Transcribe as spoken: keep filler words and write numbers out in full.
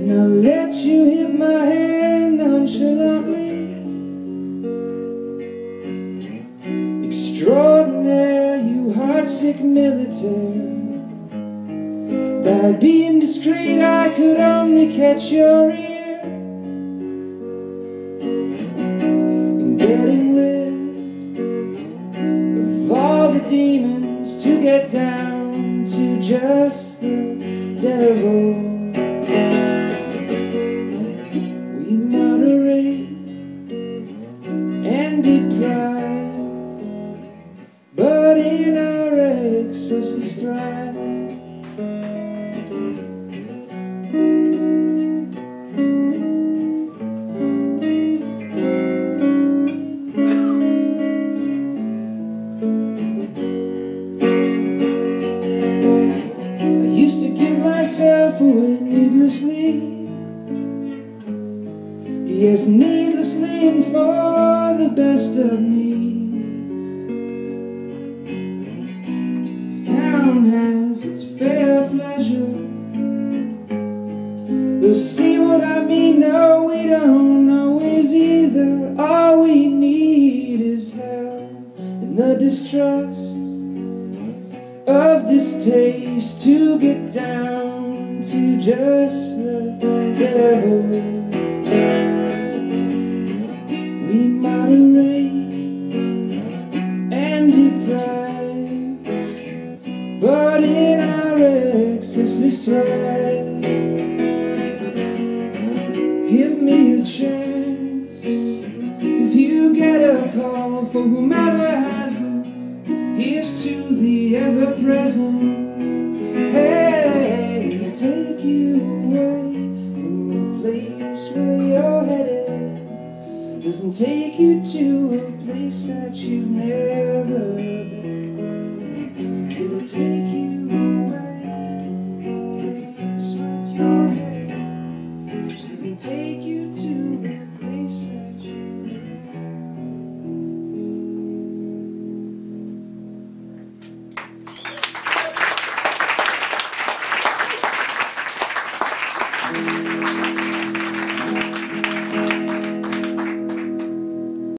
and I'll let you hit my hand nonchalantly. Extraordinary, you heartsick militaire. By being discreet I could only catch your ear, and getting rid of all the demons to get down to just the devil. We moderate and deprive, but in our excesses thrive. Myself away needlessly, yes, needlessly, and for the best of needs. This town has its fair pleasure. You'll see what I mean. No, we don't always either. All we need is hell and the distrust of distaste to get down to just the devil. We moderate and deprive, but in our excesses thrive. Give me a chance if you get a call for whomever hasn't. Here's to the ever-present. Hey, to take you away from the place where you're headed. Doesn't take you to a place that you've never been. It'll take you away from the place where you're headed. Doesn't take